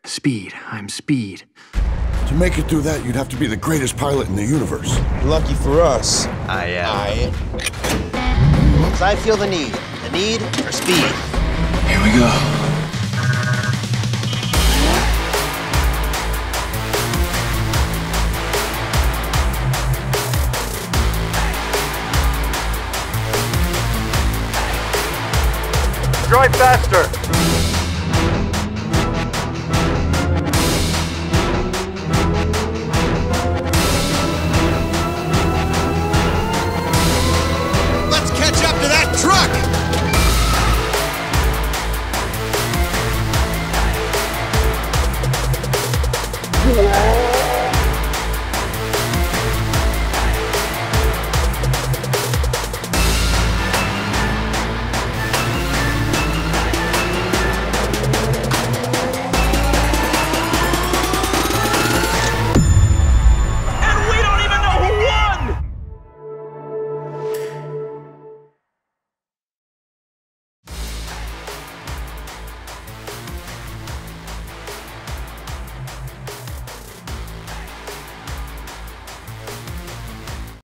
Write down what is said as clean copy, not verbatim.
Speed. I'm speed. To make it through that, you'd have to be the greatest pilot in the universe. Lucky for us. I am. Because I feel the need for speed. Here we go. Drive faster!